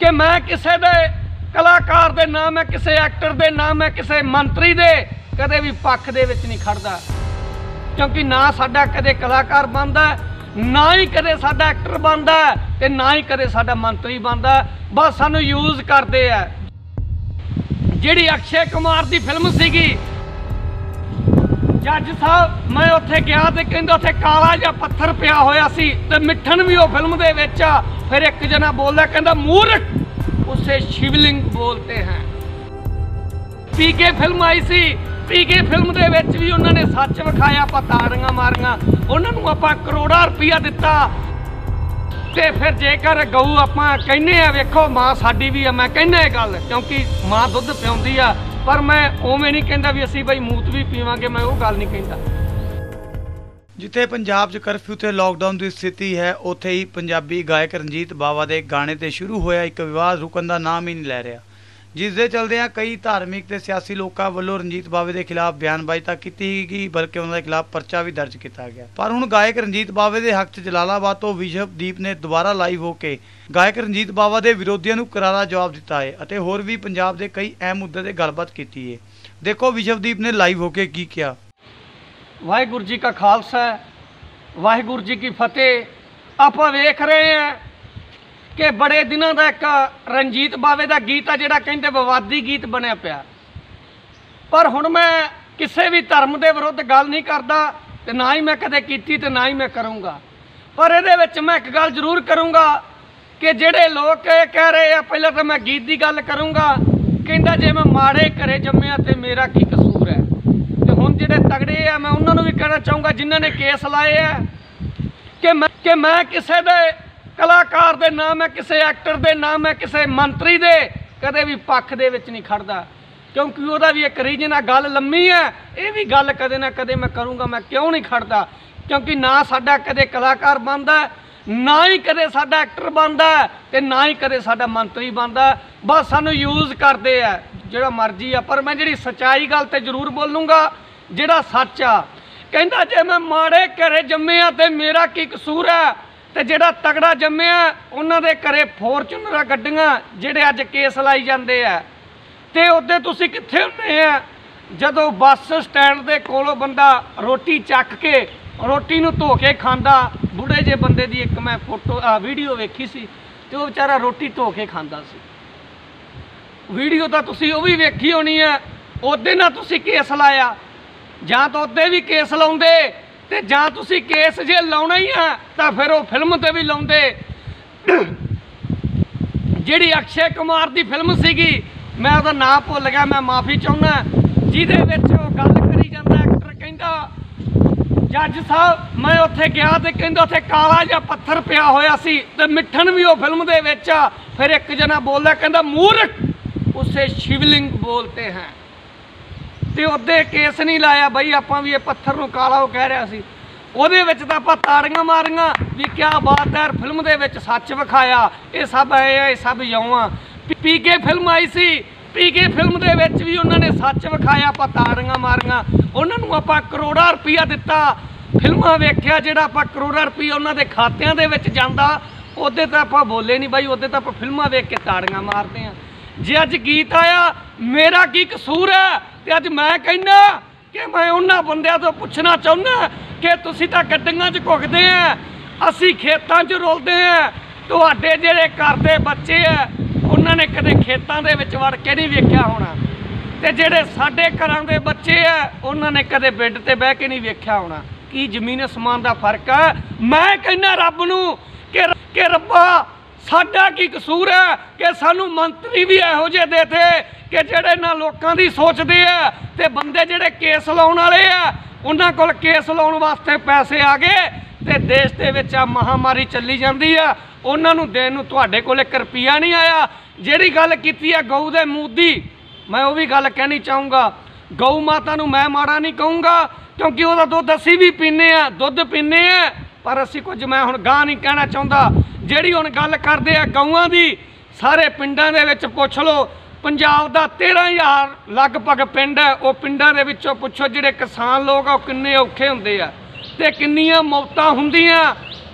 कि मैं किसी दे कलाकार दे ना मैं किसी एक्टर दे ना मैं किसी मंत्री दे कदे भी पक्ष दे विच नहीं खड़दा, क्योंकि ना साडा कदे कलाकार बनदा ना ही कदे साडा एक्टर बनदा ते ना ही कदे साडा मंत्री बनदा। बस सानू यूज करते हैं। जिहड़ी अक्षय कुमार दी फिल्म सीगी जज साहब, मैं उत्थे गया ते कहंदे उत्थे काला जिहा पत्थर पिया होया सी ते मिठन भी वो फिल्म दे विच आ। फिर एक जना बोलदा कहंदा मूर्ख उसे शिवलिंग बोलते हैं। पीके फिल्म आई सी, पीके फिल्म दे विच भी उन्होंने सच विखाया, आपां ताड़ियां मारियां, उन्होंने आपां करोड़ा रुपया दिता। ते फिर जेकर गऊ आपां कहने आ वेखो मां साडी भी आ, मैं कहना ये गल क्योंकि मां दुध पिआउंदी आ, पर मैं उवें नहीं कहंदा भी असीं बई मूत भी पीवांगे, मैं वो गल नहीं कहंदा। जिथे पंजाब च करफ्यू ते लॉकडाउन की स्थिति है, उत्थे ही पंजाबी गायक रंजीत बावा के गाने ते शुरू होया एक विवाद रुकन का नाम ही नहीं लै रहा, जिस दे चलदियां कई धार्मिक ते सियासी लोगों वालों रंजीत बावे के खिलाफ बयानबाजी तक की गई, बल्कि उन्होंने खिलाफ परचा भी दर्ज किया गया। पर हुण गायक रंजीत बावे के हक च जलालाबाद तो विश्वदीप ने दोबारा लाइव होकर गायक रंजीत बावा के विरोधियों को करारा जवाब दिता है और होर भी पंजाब के कई अहम मुद्दे ते गलबात की है। देखो विश्वदीप ने लाइव होकर की किया। वाहिगुरू जी का खालसा, वाहिगुरू जी की फतेह। आप वेख रहे हैं कि बड़े दिनों का एक रंजीत बावे का गीत है जिहड़ा कहंदे विवादी गीत बनया पिया, पर हुण मैं किसी भी धर्म के विरुद्ध गल नहीं करता ते ना ही मैं कदे कीती ते ना ही मैं करूँगा। पर इहदे विच मैं एक गल जरूर करूँगा कि जिहड़े लोग कह रहे हैं, पहले तो मैं गीत की गल करूँगा, कहंदा जे मैं माड़े घरे जम्मिया ते मेरा की कसूर है। हुण जिहड़े तगड़े है मैं उन्होंने भी कहना चाहूँगा जिन्हों ने केस लाए है कि मैं किसी दे कलाकार दे ना मैं किसी एक्टर दे ना मैं किसी मंत्री दे कदे भी पक्ष दे विच नहीं खड़दा, क्योंकि वह भी एक रीजन है। गल लम्मी है, ये भी गल कदे ना कदे मैं करूँगा। मैं क्यों नहीं खड़दा? क्योंकि ना साडा कदे कलाकार बनदा, ना ही कदे साडा एक्टर बनदा ते ना ही कदे साडा मंत्री बनदा। बस सानू यूज करते हैं जिहड़ा मर्जी आ। पर मैं जिहड़ी सच्चाई गल ते जरूर बोलूँगा, जिहड़ा सच आ। कहंदा जे मैं माड़े घरे जम्मिया ते मेरा की कसूर है, ते जिहड़ा तगड़ा जम्मिया उन्हां दे घरे फॉर्चूनर गड्डियां जिहड़े अज केस लाई जांदे आ, ते उहदे तुसीं कित्थे हुंदे आ जदों बस स्टैंड दे कोलों बंदा रोटी चक के रोटी नूं धो के खांदा। बुढ़े जे बंदे दी एक मैं फोटो वीडियो वेखी सी ते वो बेचारा रोटी धो के खांदा सी। वीडियो तो तुसीं वो भी वेखी होनी है। उहदे नाल तुसीं केस लाया, जां तो उहदे भी केस लाउंदे ते जां तुसीं केस जे लाउणा ही है तां फिर वो फिल्म ते भी लाउंदे। जिहड़ी अक्षय कुमार दी फिल्म सीगी, मैं उहदा नाम भुल गया, मैं माफ़ी चाहुंदा, जिहदे विच वो गल करी जांदा एक्टर कहंदा जज साहब, मैं उत्थे गया ते कहंदा उत्थे काला जिहा पत्थर पिया होया सी ते मिठन भी वो फिल्म दे विच आ। फिर एक जना बोलदा कहंदा मूर्ख उसे शिवलिंग बोलते हैं, ते उहदे केस नहीं लाया बई आपां भी ये पत्थर नूं काला वो कह रहा सी। उहदे विच तां आपां ताड़ियां मारियां भी क्या बात है, फिल्म दे विच सच विखाया, ये सब है, ये सब जौआं। पीके फिल्म आई सी, पीके फिल्म दे विच भी उन्होंने सच विखाया, आपां ताड़ियां मारियां, उन्होंने आपां करोड़ा रुपया दिता। फिल्मां वेख्या जिहड़ा आपां करोड़ा रुपया उन्हां दे खातियां दे विच जांदा, उहदे तां आपां बोले नहीं बई, उहदे तां आपां फिल्मां वेख के ताड़ियां मारदे आ। जे अज गीत आया मेरा की कसूर है, तो अज मैं कहना कि मैं उन्होंने बंदियां तो पूछना चाहुंदा कि तुसीं तां गड्डियां च घुगदे हैं, असीं खेतां च रुलदे हैं, तुहाडे जिहड़े घर दे बच्चे है उन्होंने कदे खेतां दे विच वड़ के नहीं वेख्या होना, ते जिहड़े साडे घरां दे बच्चे है उन्होंने कदे बेड ते बह के नहीं वेख्या होना। की जमीन आसमान का फर्क है? मैं कहना रब नूं कि रब्बा साडा की कसूर है कि सानू मंत्री भी इहो जिहे दे थे कि जिहड़े ना लोकां दी सोचदे है, ते बंदे जिहड़े केस लाउण वाले आ उन्हां कोल केस लाउण वास्ते पैसे आ गए, ते देश दे विच महामारी चली जांदी है, उन्हां नूं देण नूं तुहाडे कोल 1 रुपया नहीं आया। जिहड़ी गल कीती है गऊ दे मूंह दी, मैं वो भी गल कहनी चाहूँगा। गऊ माता नूं मैं माड़ा नहीं कहूँगा, क्योंकि वह दुध असी भी पीने आ, दुध पीने आ, पर असी कुछ मैं हुण गां नहीं कहना चाहता। जिहड़ी हुण गल करदे आ गऊआं दी, सारे पिंडां दे विच पुछ लो, पंजाब दा 13,000 लगभग पिंड है, वो पिंडां दे विचों पुछो जिहड़े किसान लोग आ किन्ने औखे हुंदे आ ते किन्नियां मौतां हुंदियां।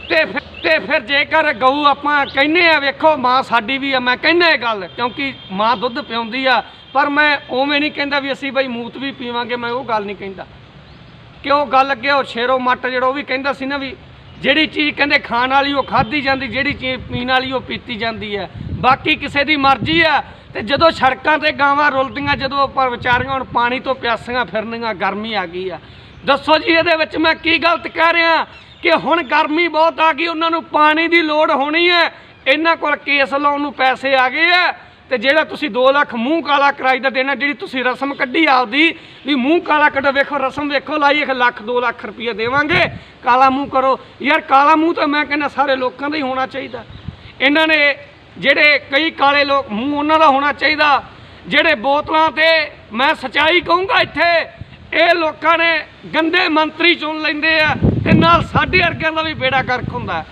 ਤੇ ਫਿਰ ਜੇਕਰ ਗਊ ਆਪਾਂ ਕਹਿੰਦੇ ਆ, ਵੇਖੋ ਮਾਂ ਸਾਡੀ ਵੀ ਆ, ਮੈਂ ਕਹਿੰਦਾ ਇਹ ਗੱਲ ਕਿਉਂਕਿ ਮਾਂ ਦੁੱਧ ਪਿਆਉਂਦੀ ਆ, ਪਰ ਮੈਂ ਉਵੇਂ ਨਹੀਂ ਕਹਿੰਦਾ ਵੀ ਅਸੀਂ ਬਈ ਮੂਤ ਵੀ ਪੀਵਾਂਗੇ, ਮੈਂ ਉਹ ਗੱਲ ਨਹੀਂ ਕਹਿੰਦਾ। ਕਿਉਂ ਗੱਲ ਅੱਗੇ ਉਹ ਸ਼ੇਰੋ ਮੱਟ ਜਿਹੜਾ ਉਹ ਵੀ ਕਹਿੰਦਾ ਸੀ ਨਾ ਵੀ ਜਿਹੜੀ ਚੀਜ਼ ਕਹਿੰਦੇ ਖਾਣ ਵਾਲੀ ਉਹ ਖਾਧੀ ਜਾਂਦੀ, ਜਿਹੜੀ ਚੀਜ਼ ਪੀਣ ਵਾਲੀ ਉਹ ਪੀਤੀ ਜਾਂਦੀ ਹੈ, ਬਾਕੀ ਕਿਸੇ ਦੀ ਮਰਜ਼ੀ ਆ। ਤੇ ਜਦੋਂ ਸੜਕਾਂ ਤੇ ਗਾਵਾਂ ਰੁਲਦੀਆਂ, ਜਦੋਂ ਆਪਾਂ ਵਿਚਾਰੀਆਂ ਹੁਣ ਪਾਣੀ ਤੋਂ ਪਿਆਸੀਆਂ ਫਿਰਨੀਆਂ, ਗਰਮੀ ਆ ਗਈ ਆ, ਦੱਸੋ ਜੀ ਇਹਦੇ ਵਿੱਚ ਮੈਂ ਕੀ ਗਲਤ ਕਹਿ ਰਿਹਾ ਕਿ ਹੁਣ ਗਰਮੀ ਬਹੁਤ ਆ ਗਈ, ਉਹਨਾਂ ਨੂੰ ਪਾਣੀ ਦੀ ਲੋੜ ਹੋਣੀ ਹੈ, ਇਹਨਾਂ ਕੋਲ ਕੇਸ ਲਾਉਣ ਨੂੰ ਪੈਸੇ ਆ ਗਏ ਆ। ਤੇ ਜਿਹੜਾ ਤੁਸੀਂ 2 ਲੱਖ ਮੂੰਹ ਕਾਲਾ ਕਰਾਈ ਦਾ ਦੇਣਾ, ਜਿਹੜੀ ਤੁਸੀਂ ਰਸਮ ਕੱਢੀ ਆਪਦੀ ਵੀ ਮੂੰਹ ਕਾਲਾ ਕੱਢੋ, ਵੇਖੋ ਰਸਮ ਵੇਖੋ ਲਾਈ 1 ਲੱਖ 2 ਲੱਖ ਰੁਪਈਆ ਦੇਵਾਂਗੇ, ਕਾਲਾ ਮੂੰਹ ਕਰੋ। ਯਾਰ ਕਾਲਾ ਮੂੰਹ ਤਾਂ ਮੈਂ ਕਹਿੰਦਾ ਸਾਰੇ ਲੋਕਾਂ ਦਾ ਹੀ ਹੋਣਾ ਚਾਹੀਦਾ। ਇਹਨਾਂ ਨੇ ਜਿਹੜੇ ਕਈ ਕਾਲੇ ਲੋਕ ਮੂੰਹ ਉਹਨਾਂ ਦਾ ਹੋਣਾ ਚਾਹੀਦਾ। ਜਿਹੜੇ ਬੋਤਲਾਂ ਤੇ ਮੈਂ ਸੱਚਾਈ ਕਹੂੰਗਾ, ਇੱਥੇ ਇਹ ਲੋਕਾਂ ਨੇ ਗੰਦੇ ਮੰਤਰੀ ਚੁਣ ਲੈਂਦੇ ਆ ਤੇ ਨਾਲ ਸਾਡੇ ਵਰਗਿਆਂ ਦਾ ਵੀ ਬੇੜਾ ਗਰਕ ਹੁੰਦਾ।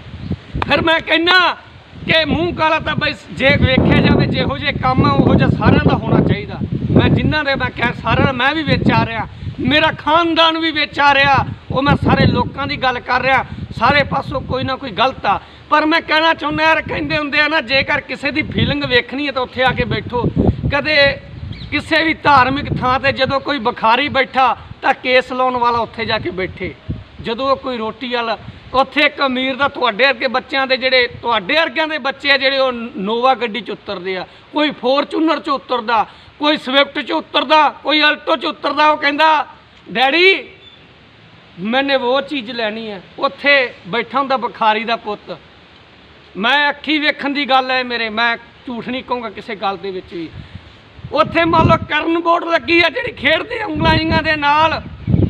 ਫਿਰ ਮੈਂ ਕਹਿੰਦਾ ਕਿ ਮੂੰਹ ਕਾਲਾ ਤਾਂ ਬਈ ਜੇ ਵੇਖਿਆ ਜਾਵੇ ਜਿਹੋ ਜਿਹੇ ਕੰਮ ਉਹੋ ਜਿਹਾ ਸਾਰਿਆਂ ਦਾ ਹੋਣਾ ਚਾਹੀਦਾ। ਮੈਂ ਜਿਨ੍ਹਾਂ ਦੇ ਮੈਂ ਕਹਿ ਸਾਰਿਆਂ ਮੈਂ ਵੀ ਵਿੱਚ ਆ ਰਿਹਾ, ਮੇਰਾ ਖਾਨਦਾਨ ਵੀ ਵਿੱਚ ਆ ਰਿਹਾ, ਉਹ ਮੈਂ ਸਾਰੇ ਲੋਕਾਂ ਦੀ ਗੱਲ ਕਰ ਰਿਹਾ, ਸਾਰੇ ਪਾਸੋਂ ਕੋਈ ਨਾ ਕੋਈ ਗਲਤ ਆ। ਪਰ ਮੈਂ ਕਹਿਣਾ ਚਾਹੁੰਦਾ ਯਾਰ, ਕਹਿੰਦੇ ਹੁੰਦੇ ਆ ਨਾ ਜੇਕਰ ਕਿਸੇ ਦੀ ਫੀਲਿੰਗ ਵੇਖਣੀ ਹੈ ਤਾਂ ਉੱਥੇ ਆ ਕੇ ਬੈਠੋ। ਕਦੇ ਕਿਸੇ ਵੀ ਧਾਰਮਿਕ ਥਾਂ ਤੇ ਜਦੋਂ ਕੋਈ ਬੁਖਾਰੀ ਬੈਠਾ ਤਾਂ ਕੇਸ ਲਾਉਣ ਵਾਲਾ ਉੱਥੇ ਜਾ ਕੇ ਬੈਠੇ। ਜਦੋਂ ਕੋਈ ਰੋਟੀ ਵਾਲਾ ਉੱਥੇ ਇੱਕ ਅਮੀਰ ਦਾ ਤੁਹਾਡੇ ਵਰਗੇ ਬੱਚਿਆਂ ਦੇ ਜਿਹੜੇ ਤੁਹਾਡੇ ਵਰਗਿਆਂ ਦੇ ਬੱਚੇ ਆ ਜਿਹੜੇ ਉਹ ਨੋਵਾ ਗੱਡੀ 'ਚ ਉਤਰਦੇ ਆ, ਕੋਈ ਫੋਰਚੂਨਰ 'ਚ ਉਤਰਦਾ, ਕੋਈ ਸਵਿਫਟ 'ਚ ਉਤਰਦਾ, ਕੋਈ ਅਲਟੋ 'ਚ ਉਤਰਦਾ, ਉਹ ਕਹਿੰਦਾ ਡੈਡੀ ਮੈਨੇ ਉਹ ਚੀਜ਼ ਲੈਣੀ ਹੈ। ਉੱਥੇ ਬੈਠਾ ਹੁੰਦਾ ਬੁਖਾਰੀ ਦਾ ਪੁੱਤ। ਮੈਂ ਅੱਖੀ ਵੇਖਣ ਦੀ ਗੱਲ ਹੈ ਮੇਰੇ, ਮੈਂ ਝੂਠ ਨਹੀਂ ਕਹੂੰਗਾ ਕਿਸੇ ਗੱਲ ਦੇ ਵਿੱਚ ਵੀ। ਉੱਥੇ ਮੰਨ ਲਓ ਕਰਨ ਬੋਰਡ ਲੱਗੀ ਆ ਜਿਹੜੀ ਖੇਡਦੇ ਉਂਗਲਾਈਆਂ ਦੇ ਨਾਲ,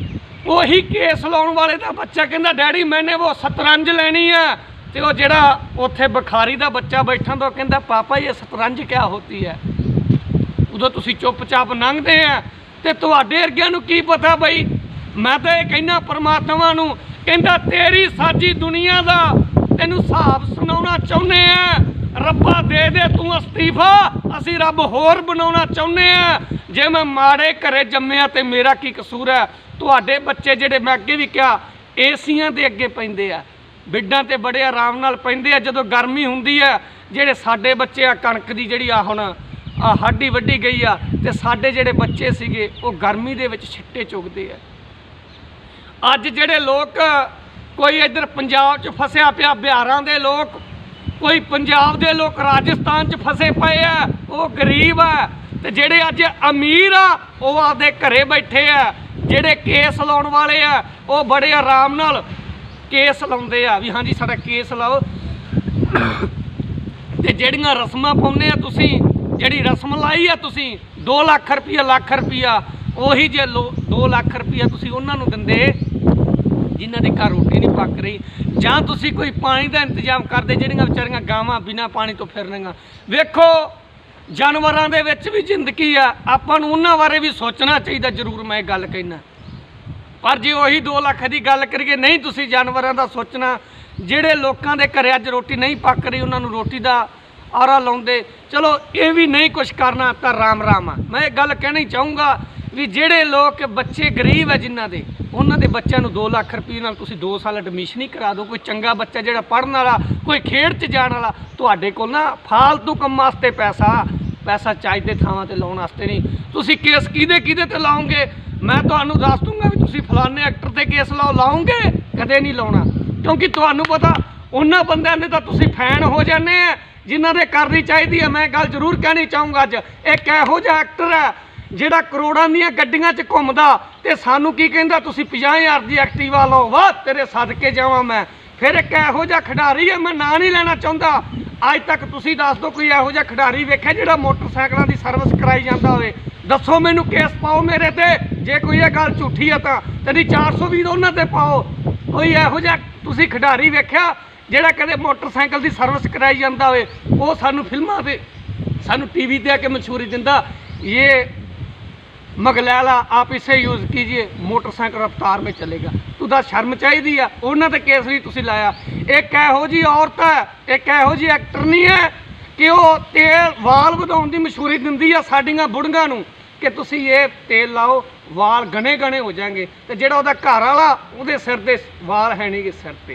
ਉਹੀ ਕੇਸ ਲਾਉਣ ਵਾਲੇ ਦਾ ਬੱਚਾ ਕਹਿੰਦਾ ਡੈਡੀ ਮੈਨੇ ਉਹ ਸ਼ਤਰੰਜ ਲੈਣੀ ਹੈ। ਤੇ ਉਹ ਜਿਹੜਾ ਉੱਥੇ ਬੁਖਾਰੀ ਦਾ ਬੱਚਾ ਬੈਠਾ ਤਾਂ ਉਹ ਕਹਿੰਦਾ ਪਾਪਾ ਇਹ ਸ਼ਤਰੰਜ ਕਿਆ ਹੋਤੀ ਹੈ। ਉਦੋਂ ਤੁਸੀਂ ਚੁੱਪਚਾਪ ਲੰਘਦੇ ਆ ਤੇ ਤੁਹਾਡੇ ਵਰਗਿਆਂ ਨੂੰ ਕੀ ਪਤਾ ਬਈ। ਮੈਂ ਤਾਂ ਇਹ ਕਹਿੰਦਾ ਪਰਮਾਤਮਾ ਨੂੰ, ਕਹਿੰਦਾ ਤੇਰੀ ਸਾਜੀ ਦੁਨੀਆ ਦਾ ਤੈਨੂੰ ਹਿਸਾਬ ਸੁਣਾਉਣਾ ਚਾਹੁੰਦੇ ਆ, ਰੱਬਾ ਦੇ ਦੇ ਤੂੰ ਅਸਤੀਫਾ, ਅਸੀਂ ਰੱਬ ਹੋਰ ਬਣਾਉਣਾ ਚਾਹੁੰਦੇ ਆ। ਜੇ ਮੈਂ ਮਾੜੇ ਘਰੇ ਜੰਮਿਆ ਤੇ ਮੇਰਾ ਕੀ ਕਸੂਰ ਹੈ। ਤੁਹਾਡੇ ਬੱਚੇ ਜਿਹੜੇ ਮੈਂ ਅੱਗੇ ਵੀ ਕਿਹਾ ਏਸੀਆਂ ਦੇ ਅੱਗੇ ਪੈਂਦੇ ਆ, ਬਿੱਡਾਂ ਤੇ ਬੜੇ ਆਰਾਮ ਨਾਲ ਪੈਂਦੇ ਆ ਜਦੋਂ ਗਰਮੀ ਹੁੰਦੀ ਆ। ਜਿਹੜੇ ਸਾਡੇ ਬੱਚੇ ਆ ਕਣਕ ਦੀ ਜਿਹੜੀ ਆ ਹੁਣ ਆ ਹੱਡੀ ਵੱਢੀ ਗਈ ਆ, ਤੇ ਸਾਡੇ ਜਿਹੜੇ ਬੱਚੇ ਸੀਗੇ ਉਹ ਗਰਮੀ ਦੇ ਵਿੱਚ ਛਿੱਟੇ ਚੁਗਦੇ ਆ। ਅੱਜ ਜਿਹੜੇ ਲੋਕ ਕੋਈ ਇੱਧਰ ਪੰਜਾਬ 'ਚ ਫਸਿਆ ਪਿਆ, ਬਿਹਾਰਾਂ ਦੇ ਲੋਕ, ਕੋਈ ਪੰਜਾਬ ਦੇ ਲੋਕ ਰਾਜਸਥਾਨ 'ਚ ਫਸੇ ਪਏ ਆ, ਉਹ ਗਰੀਬ ਆ। ਤੇ ਜਿਹੜੇ ਅੱਜ ਅਮੀਰ ਆ ਉਹ ਆਪਦੇ ਘਰੇ ਬੈਠੇ ਆ। ਜਿਹੜੇ ਕੇਸ ਲਾਉਣ ਵਾਲੇ ਆ ਉਹ ਬੜੇ ਆਰਾਮ ਨਾਲ ਕੇਸ ਲਾਉਂਦੇ ਆ ਵੀ ਹਾਂਜੀ ਸਾਡਾ ਕੇਸ ਲਾਓ। ਤੇ ਜਿਹੜੀਆਂ ਰਸਮਾਂ ਪਾਉਂਦੇ ਆ ਤੁਸੀਂ, ਜਿਹੜੀ ਰਸਮ ਲਾਈ ਆ ਤੁਸੀਂ 2 ਲੱਖ ਰੁਪਈਆ, ਲੱਖ ਰੁਪਈਆ, ਉਹੀ ਜੇ 2 ਲੱਖ ਰੁਪਈਆ ਤੁਸੀਂ ਉਹਨਾਂ ਨੂੰ ਦਿੰਦੇ ਜਿਨ੍ਹਾਂ ਦੇ ਘਰ ਰੋਟੀ ਨਹੀਂ ਪੱਕ ਰਹੀ, ਜਾਂ ਤੁਸੀਂ ਕੋਈ ਪਾਣੀ ਦਾ ਇੰਤਜ਼ਾਮ ਕਰਦੇ ਜਿਹੜੀਆਂ ਵਿਚਾਰੀਆਂ ਗਾਵਾਂ ਬਿਨਾਂ ਪਾਣੀ ਤੋਂ ਫਿਰਨੀਆਂ। ਵੇਖੋ ਜਾਨਵਰਾਂ ਦੇ ਵਿੱਚ ਵੀ ਜ਼ਿੰਦਗੀ ਆ, ਆਪਾਂ ਨੂੰ ਉਹਨਾਂ ਬਾਰੇ ਵੀ ਸੋਚਣਾ ਚਾਹੀਦਾ ਜ਼ਰੂਰ, ਮੈਂ ਗੱਲ ਕਹਿਣਾ। ਪਰ ਜੇ ਉਹੀ 2 ਲੱਖ ਦੀ ਗੱਲ ਕਰੀਏ, ਨਹੀਂ ਤੁਸੀਂ ਜਾਨਵਰਾਂ ਦਾ ਸੋਚਣਾ। ਜਿਹੜੇ ਲੋਕਾਂ ਦੇ ਘਰੇ ਅੱਜ ਰੋਟੀ ਨਹੀਂ ਪੱਕ ਰਹੀ ਉਹਨਾਂ ਨੂੰ ਰੋਟੀ ਦਾ ਆਰਾ ਲਾਉਂਦੇ, ਚਲੋ ਇਹ ਵੀ ਨਹੀਂ ਕੁਛ ਕਰਨਾ ਤਾਂ ਰਾਮ ਰਾਮ ਆ। ਮੈਂ ਇਹ ਗੱਲ ਕਹਿਣੀ ਚਾਹੂੰਗਾ ਵੀ ਜਿਹੜੇ ਲੋਕ ਬੱਚੇ ਗਰੀਬ ਹੈ ਜਿਨ੍ਹਾਂ ਦੇ, ਉਹਨਾਂ ਦੇ ਬੱਚਿਆਂ ਨੂੰ 2 ਲੱਖ ਰੁਪਏ ਨਾਲ ਤੁਸੀਂ 2 ਸਾਲ ਐਡਮਿਸ਼ਨ ਹੀ ਕਰਾ ਦਿਓ। ਕੋਈ ਚੰਗਾ ਬੱਚਾ ਜਿਹੜਾ ਪੜ੍ਹਨ ਵਾਲਾ, ਕੋਈ ਖੇਡ 'ਚ ਜਾਣ ਵਾਲਾ, ਤੁਹਾਡੇ ਕੋਲ ਨਾ ਫਾਲਤੂ ਕੰਮ ਵਾਸਤੇ ਪੈਸਾ ਚੱਜ ਦੇ ਥਾਵਾਂ ਤੇ ਲਾਉਣ ਵਾਸਤੇ ਨਹੀਂ। ਤੁਸੀਂ ਕੇਸ ਕਿਹਦੇ ਤੇ ਲਾਓਗੇ? ਮੈਂ ਤੁਹਾਨੂੰ ਦੱਸ ਦੂੰਗਾ ਵੀ ਤੁਸੀਂ ਫਲਾਣੇ ਐਕਟਰ ਤੇ ਕੇਸ ਲਾਓਗੇ, ਕਦੇ ਨਹੀਂ ਲਾਉਣਾ। ਕਿਉਂਕਿ ਤੁਹਾਨੂੰ ਪਤਾ ਉਹਨਾਂ ਬੰਦਿਆਂ ਦੇ ਤਾਂ ਤੁਸੀਂ ਫੈਨ ਹੋ ਜਾਂਦੇ ਆ ਜਿਨ੍ਹਾਂ ਦੇ ਕਰਨੀ ਚਾਹੀਦੀ ਹੈ। ਮੈਂ ਗੱਲ ਜ਼ਰੂਰ ਕਹਿਣੀ ਚਾਹੂੰਗਾ, ਅੱਜ ਇੱਕ ਇਹੋ ਜਿਹਾ ਐਕਟਰ ਹੈ ਜਿਹੜਾ ਕਰੋੜਾਂ ਦੀਆਂ ਗੱਡੀਆਂ 'ਚ ਘੁੰਮਦਾ ਤੇ ਸਾਨੂੰ ਕੀ ਕਹਿੰਦਾ ਤੁਸੀਂ 50,000 ਦੀ ਐਕਟਿਵਾ ਲਓ, ਵਾਹ ਤੇਰੇ ਸਦਕੇ ਜਾਵਾਂ ਮੈਂ। ਫਿਰ ਇੱਕ ਇਹੋ ਜਿਹਾ ਖਿਡਾਰੀ ਹੈ, ਮੈਂ ਨਾਂ ਨਹੀਂ ਲੈਣਾ ਚਾਹੁੰਦਾ, ਅੱਜ ਤੱਕ ਤੁਸੀਂ ਦੱਸ ਦਿਓ ਕੋਈ ਇਹੋ ਜਿਹਾ ਖਿਡਾਰੀ ਵੇਖਿਆ ਜਿਹੜਾ ਮੋਟਰਸਾਈਕਲਾਂ ਦੀ ਸਰਵਿਸ ਕਰਾਈ ਜਾਂਦਾ ਹੋਵੇ? ਦੱਸੋ ਮੈਨੂੰ, ਕੇਸ ਪਾਓ ਮੇਰੇ ਤੇ ਜੇ ਕੋਈ ਇਹ ਗੱਲ ਝੂਠੀ ਹੈ ਤਾਂ, ਤੇ 420 ਉਹਨਾਂ ਤੇ ਪਾਓ। ਕੋਈ ਇਹੋ ਜਿਹਾ ਤੁਸੀਂ ਖਿਡਾਰੀ ਵੇਖਿਆ ਜਿਹੜਾ ਕਦੇ ਮੋਟਰਸਾਈਕਲ ਦੀ ਸਰਵਿਸ ਕਰਾਈ ਜਾਂਦਾ ਹੋਵੇ? ਉਹ ਸਾਨੂੰ ਫਿਲਮਾਂ 'ਤੇ, ਸਾਨੂੰ TV 'ਤੇ ਆ ਕੇ ਮਸ਼ਹੂਰੀ ਦਿੰਦਾ, ਇਹ मगलैला आप इसे यूज़ कीजिए मोटरसाइकिल रफ्तार में चलेगा। तुदा शर्म चाहिए आ, उन्होंने तो केस भी तुसी लाया। एक इहो जी औरत है, एक इहो जी एक्टर नहीं है कि वो तेल वाल वधाउण दी मशहूरी दिंदी आ साडीआं बुढ़ियां नूं कि तुसी ये तेल लाओ वाल घने घने हो जाएंगे, तो जिहड़ा उहदा घर वाला उहदे सिर दे वाल है नहीं गे सिर ते।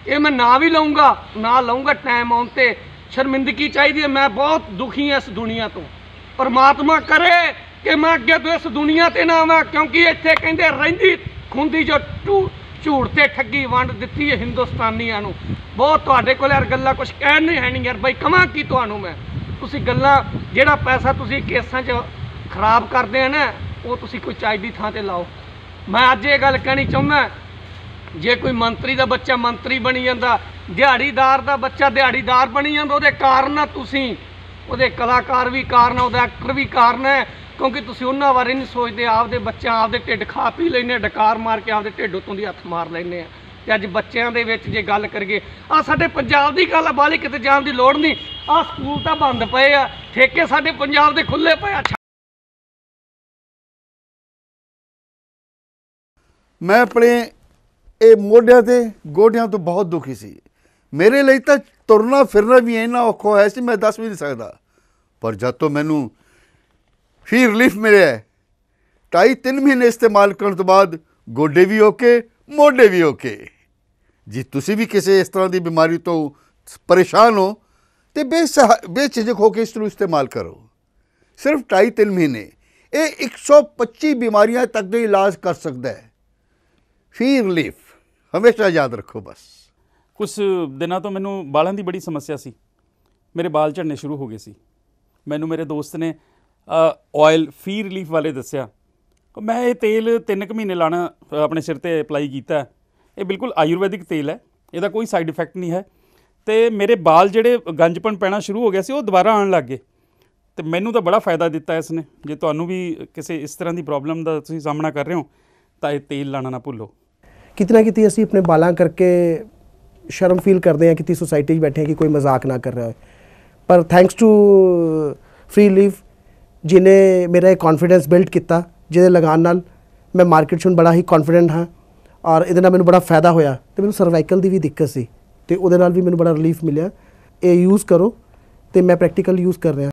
ये मैं ना भी लाऊंगा टाइम आउण ते शर्मिंदगी चाहिए। मैं बहुत दुखी हाँ इस दुनिया तो। परमात्मा करे कि मैं अगे तो इस दुनिया ते ना आवां, क्योंकि इत्थे कहंदे रहिंदी खुंदी जो झूठ ते ठगी वंड दित्ती है हिंदुस्तानियां नूं। बहुत तुहाडे कोल यार गल्लां कुछ कहण नहीं है नहीं यार बई, कवां की तुहानूं मैं। तुसीं गल्लां जिहड़ा पैसा तुसीं केसां 'च खराब करदे हैं ना, वो तुसीं कोई चाही दी थां ते लाओ। मैं अज ये गल कहनी चाहुंदा, जे कोई मंत्री का बच्चा मंत्री बनी जाता, दिहाड़ीदार का बच्चा दिहाड़ीदार बनी जाता, वो कारण तुसीं ਉਹਦੇ कलाकार भी कारण, ਉਹਦਾ एक्टर भी कारण है, क्योंकि तुसीं उन्हां बारे नहीं सोचते। आपदे बच्चों आपदे ढिड खा पी लैने, डकार मार के आपदे ढिड उत्तों दी हत्थ मार लैने। ते अज बच्चों दे विच जे गल करिए, आ साडे पंजाब दी गल बाहली किते जाण दी लोड़ नहीं। आ स्कूल तां बंद पए आ, ठेके साडे पंजाब दे खुले पए आ। मैं अपने ਇਹ ਮੋਢਿਆਂ ਤੇ ਗੋਡਿਆਂ ਤੋਂ ਬਹੁਤ ਦੁਖੀ ਸੀ। ਮੇਰੇ ਲਈ ਤਾਂ ਤੁਰਨਾ ਫਿਰਨਾ ਵੀ ਇੰਨਾ ਔਖਾ ਹੋਇਆ ਸੀ, ਮੈਂ ਦੱਸ ਵੀ ਨਹੀਂ ਸਕਦਾ। ਪਰ ਜਦ ਤੋਂ ਮੈਨੂੰ ਫੀ ਰਿਲੀਫ ਮਿਲਿਆ 2.5-3 ਮਹੀਨੇ ਇਸਤੇਮਾਲ ਕਰਨ ਤੋਂ ਬਾਅਦ ਗੋਡੇ ਵੀ ਓਕੇ, ਮੋਢੇ ਵੀ ਓਕੇ। ਜੇ ਤੁਸੀਂ ਵੀ ਕਿਸੇ ਇਸ ਤਰ੍ਹਾਂ ਦੀ ਬਿਮਾਰੀ ਤੋਂ ਪਰੇਸ਼ਾਨ ਹੋ ਤੇ ਬੇਝਿਜਕ ਹੋ ਕੇ ਇਸ ਨੂੰ ਇਸਤੇਮਾਲ ਕਰੋ। ਸਿਰਫ 2.5-3 ਮਹੀਨੇ ਇਹ 125 ਬਿਮਾਰੀਆਂ ਤੱਕ ਦਾ ਇਲਾਜ ਕਰ ਸਕਦਾ ਹੈ। ਫੀ ਰਿਲੀਫ ਹਮੇਸ਼ਾ ਯਾਦ ਰੱਖੋ। ਬਸ ਕੁਛ ਦਿਨਾਂ ਤੋਂ ਮੈਨੂੰ ਬਾਲਾਂ ਦੀ ਬੜੀ ਸਮੱਸਿਆ ਸੀ, ਮੇਰੇ ਬਾਲ ਝੜਨੇ ਸ਼ੁਰੂ ਹੋ ਗਏ ਸੀ। ਮੈਨੂੰ ਮੇਰੇ ਦੋਸਤ ਨੇ ਆਇਲ ਫੀ ਰਿਲੀਫ ਵਾਲੇ ਦੱਸਿਆ। ਮੈਂ ਇਹ ਤੇਲ 3 ਕੁ ਮਹੀਨੇ ਲਾਣਾ ਆਪਣੇ ਸਿਰ ਤੇ ਅਪਲਾਈ ਕੀਤਾ। ਇਹ ਬਿਲਕੁਲ ਆਯੁਰਵੈਦਿਕ ਤੇਲ ਹੈ, ਇਹਦਾ ਕੋਈ ਸਾਈਡ ਇਫੈਕਟ ਨਹੀਂ ਹੈ। ਤੇ ਮੇਰੇ ਬਾਲ ਜਿਹੜੇ ਗੰਜਪਣ ਪੈਣਾ ਸ਼ੁਰੂ ਹੋ ਗਿਆ ਸੀ, ਉਹ ਦੁਬਾਰਾ ਆਉਣ ਲੱਗ ਗਏ। ਤੇ ਮੈਨੂੰ ਤਾਂ ਬੜਾ ਫਾਇਦਾ ਦਿੱਤਾ ਇਸ ਨੇ। ਜੇ ਤੁਹਾਨੂੰ ਵੀ ਕਿਸੇ ਇਸ ਤਰ੍ਹਾਂ ਦੀ ਪ੍ਰੋਬਲਮ ਦਾ ਤੁਸੀਂ ਸਾਹਮਣਾ ਕਰ ਰਹੇ ਹੋ ਤਾਂ ਇਹ ਤੇਲ ਲਾਣਾ ਨਾ ਭੁੱਲੋ। कितना कितनी असी अपने बालों करके शर्म फील करते हैं, कितनी सोसाइटी बैठे हैं कि कोई मजाक ना कर रहा है। पर थैंक्स टू फ्री लीफ जिन्हें मेरा एक कॉन्फिडेंस बिल्ड किया, जिहदे लगान नाल मैं मार्केट च बड़ा ही कॉन्फिडेंट हाँ। और इहदे नाल मैनूं बड़ा फायदा होया। तो मैनूं सर्वाइकल की भी दिक्कत सी, तो उहदे नाल भी मैनूं बड़ा रिलीफ मिलिया। ये यूज़ करो, तो मैं प्रैक्टिकल यूज़ कर रहा।